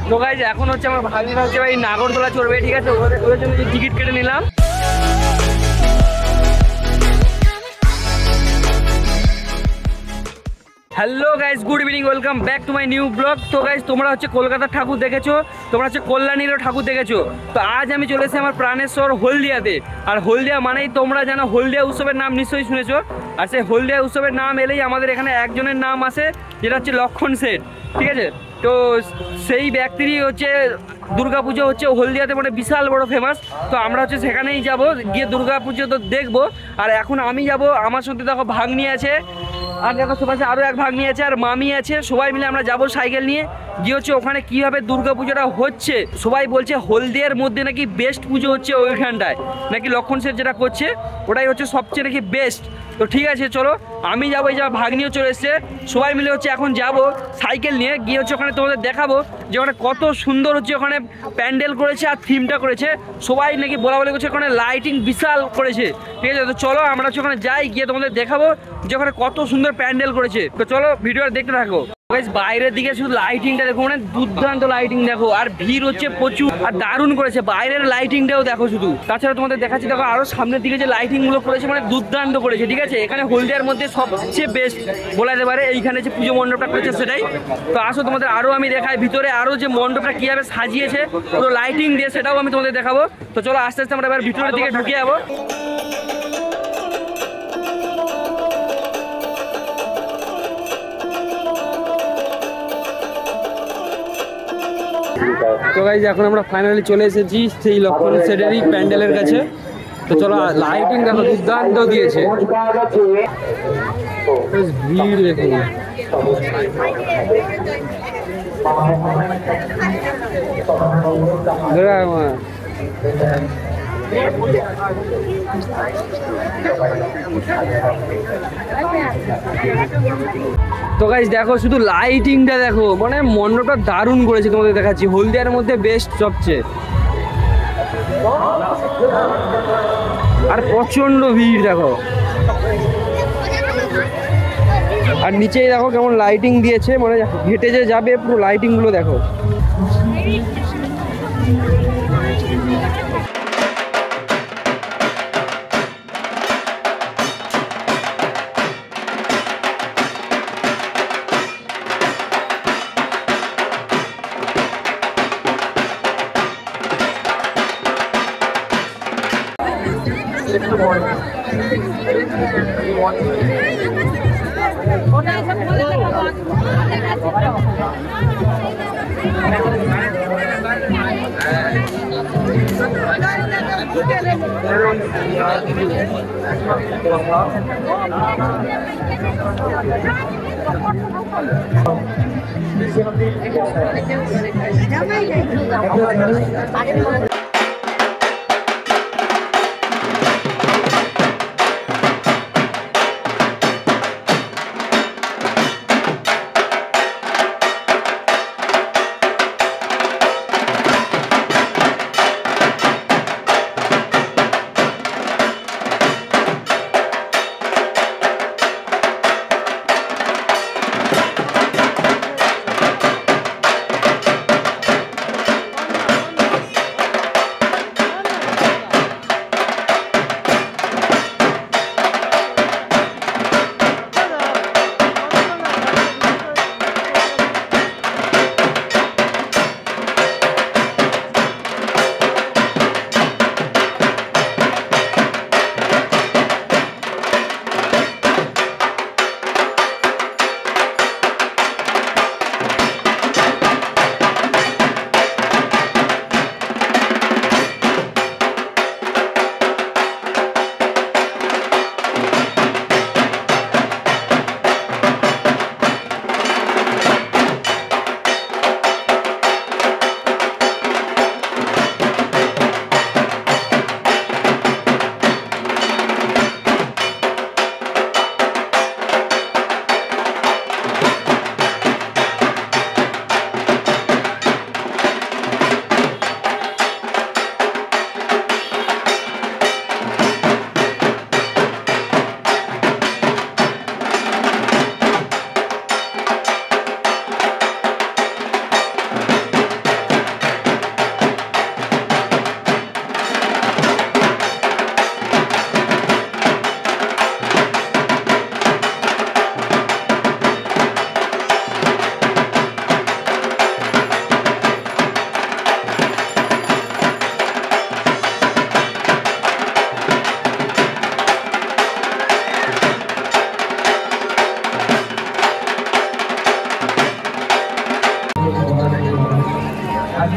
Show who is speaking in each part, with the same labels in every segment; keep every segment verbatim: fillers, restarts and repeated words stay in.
Speaker 1: তো গাইজ এখন হচ্ছে আমার ভাগিনা হচ্ছে ভাই নাগরদোলা চড়বে, ঠিক আছে, ওদের জন্য টিকিট কেটে নিলাম। Hello guys, good evening, welcome back to my new blog. তো গাইজ তোমরা হচ্ছে কলকাতার ঠাকুর দেখেছো, তোমরা হচ্ছে কল্যাণীরও ঠাকুর দেখেছো। তো আজ আমি চলে এসেছি আমার প্রাণের শহর হলদিয়াতে। আর হলদিয়া মানেই তোমরা জানো হলদিয়া উৎসবের নাম নিশ্চয়ই শুনেছো। আর সেই হলদিয়া উৎসবের নাম এলেই আমাদের এখানে একজনের নাম আসে, যেটা হচ্ছে লক্ষ্মণ সেট, ঠিক আছে। তো সেই ব্যক্তিরই হচ্ছে দুর্গা পুজো হচ্ছে হলদিয়াতে মানে বিশাল বড় ফেমাস। তো আমরা হচ্ছে সেখানেই যাব, গিয়ে দুর্গা পুজো তো দেখবো। আর এখন আমি যাব, আমার সাথে দেখো ভাগ্নি আছে, আর দেখো সবাই আরও এক ভাগ্নি আছে, আর মামি আছে, সবাই মিলে আমরা যাব সাইকেল নিয়ে গিয়ে হচ্ছে ওখানে কীভাবে দুর্গা পুজোটা হচ্ছে। সবাই বলছে হলদিয়ার মধ্যে নাকি বেস্ট পুজো হচ্ছে ওইখানটায়, নাকি লক্ষ্মণ সেট যেটা করছে ওটাই হচ্ছে সবচেয়ে নাকি বেস্ট। তো ঠিক আছে চলো, আমি যাবো, এই যা ভাগ্নিও চলে এসছে, সবাই মিলে হচ্ছে এখন যাব সাইকেল নিয়ে গিয়ে হচ্ছে ওখানে তোমাদের দেখাবো যে ওখানে কত সুন্দর হচ্ছে ওখানে প্যান্ডেল করেছে আর থিমটা করেছে। সবাই নাকি বলা বলে করছে ওখানে লাইটিং বিশাল করেছে, ঠিক আছে। তো চলো আমরা হচ্ছে ওখানে যাই, গিয়ে তোমাদের দেখাবো যে ওখানে কত সুন্দর প্যান্ডেল করেছে। তো চলো ভিডিওটা দেখতে থাকো। বাইরের দিকে শুধু লাইটিংটা দেখো, মানে দুর্দান্ত লাইটিং দেখো, আর ভিড় হচ্ছে প্রচুর, আর দারুণ করেছে বাইরের লাইটিংটাও দেখো শুধু। তাছাড়া তোমাদের দেখাচ্ছি দেখো আরো সামনের দিকে যে লাইটিং গুলো করেছে, মানে দুর্দান্ত করেছে, ঠিক আছে। এখানে হলদিয়ার মধ্যে সবচেয়ে বেস্ট বলা যেতে পারে এইখানে যে পুজো মণ্ডপটা করেছে সেটাই। তো আসো তোমাদের আরো আমি দেখাই ভিতরে আরো যে মণ্ডপটা কিভাবে সাজিয়েছে পুরো লাইটিং দিয়ে, সেটাও আমি তোমাদের দেখাবো। তো চলো আস্তে আস্তে আমরা এবার ভিতরের দিকে ঢুকে যাবো। তো গাইজ এখন আমরা ফাইনালি চলে এসেছি সেই লক্ষ্মণ সেটেরই প্যান্ডেলের কাছে। তো চলো, লাইটিং দেখো দুর্দান্ত দিয়েছে, ভিড় দেখুন। তো গাইজ দেখো শুধু লাইটিংটা দেখো, মানে মণ্ডপটা দারুণ করেছে, তোমাদের দেখাচ্ছি হলদিয়ার মধ্যে বেস্ট সবচেয়ে। আর প্রচন্ড ভিড় দেখো, আর নিচেই দেখো কেমন লাইটিং দিয়েছে, মানে হেঁটে যে যাবে পুরো লাইটিং গুলো দেখো।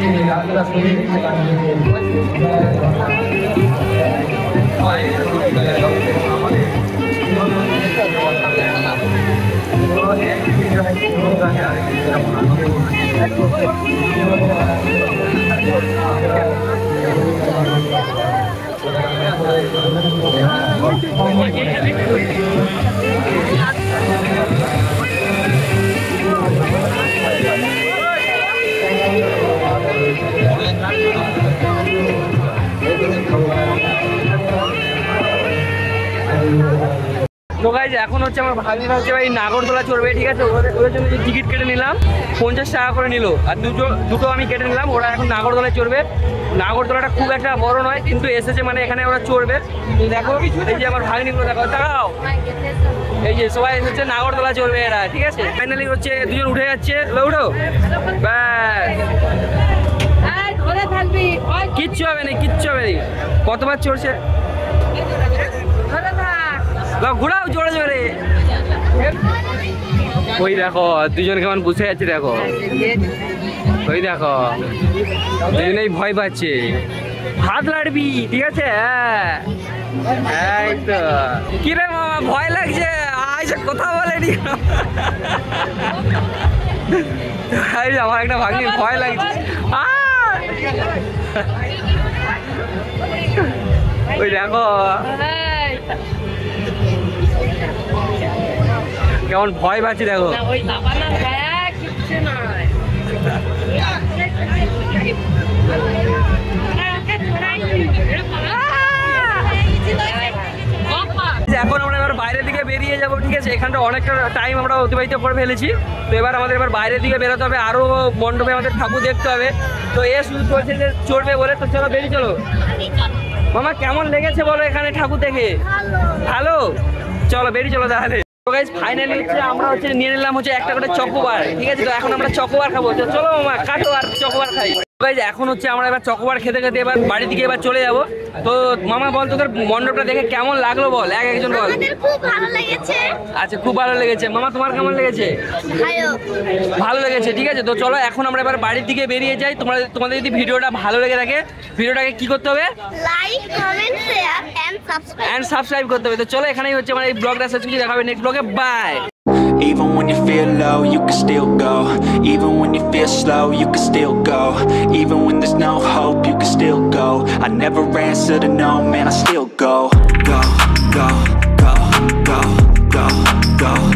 Speaker 1: তো গাইজ এখন হচ্ছে আমার ভাগিনা হচ্ছে ভাই নাগরদোলা চড়বে, ঠিক আছে। ওদের জন্য যে টিকিট কেটে নিলাম পঞ্চাশ টাকা করে নিল, আর দুটো দুটো আমি কেটে নিলাম। ওরা এখন নাগরদোলায় চড়বে। নাগরদোলাটা খুব একটা বড় নয়, কিন্তু এসেছে মানে এখানে ওরা চড়বে। দেখো এই যে আমার ভাগিনীগুলো দেখো, তাকাও, এই যে সবাই হচ্ছে নাগরদোলা চড়বে এরা, ঠিক আছে। ফাইনালি হচ্ছে দুজন উঠে যাচ্ছে, উঠো, ব্যাস, কিচ্ছু হবে না, কিচ্ছু হবে না। কতবার চড়ছে, ঘোরাও জোরে জোরে। ওই দেখো দুজন কেমন বসে যাচ্ছে, দেখো ওই দেখো দুজনেই ভয় পাচ্ছে। হাত লাড়বি, ঠিক আছে। হ্যাঁ এই তো। কি রে মামা ভয় লাগছে? আইসা কথা বলেনি। আমার একটা ভাগ্নি ভয় লাগছে। ওই দেখো কেমন ভয় পাচ্ছি, দেখো। এখন আমরা এবার বাইরের দিকে বেরিয়ে যাবো, ঠিক আছে। এখানটা অনেকটা টাইম আমরা অতিবাহিত করে ফেলেছি। তো এবার আমাদের এবার বাইরের দিকে বেরোতে হবে, আরো মণ্ডপে আমাদের ঠাকুর দেখতে হবে। তো এ শুধু চলছে যে চড়বে বলে, তো চলো বেরিয়ে চলো। মামা কেমন লেগেছে বলো এখানে ঠাকুর দেখে? ভালো, চলো বেরিয়ে চলো তাহলে। তো গাইস ফাইনালি হচ্ছে আমরা হচ্ছে নিয়ে নিলাম হচ্ছে একটা করে চকোবার, ঠিক আছে। তো এখন আমরা চকোবার খাবো, তো চলো মামা কাটো আর চকোবার খাই। গাইস এখন হচ্ছে আমরা এবার চকোবার খেতে খেতে এবার বাড়ি দিকে এবার চলে যাব। তো মামা বল তোদের মণ্ডপটা দেখে কেমন লাগলো বল, এক একজন বল।
Speaker 2: খুব ভালো লেগেছে।
Speaker 1: আচ্ছা খুব ভালো লেগেছে। মামা তোমার কেমন লেগেছে? ভালো লেগেছে, ঠিক আছে। তো চলো এখন আমরা এবার বাড়ির দিকে বেরিয়ে যাই। তোমরা তোমাদের যদি ভিডিওটা ভালো লেগে থাকে ভিডিওটাকে কি করতে হবে?
Speaker 2: Like, comment, share and subscribe
Speaker 1: and subscribe করতে হবে। তো চলো এখানেই হচ্ছে আমার এই ব্লগটা শেষ করছি, দেখা হবে নেক্সট ব্লগে, bye.
Speaker 3: Even when you feel low, you can still go. Even when you feel slow, you can still go. Even when there's no hope, you can still go. I never answer to no, man, I still go. Go, go, go, go, go, go.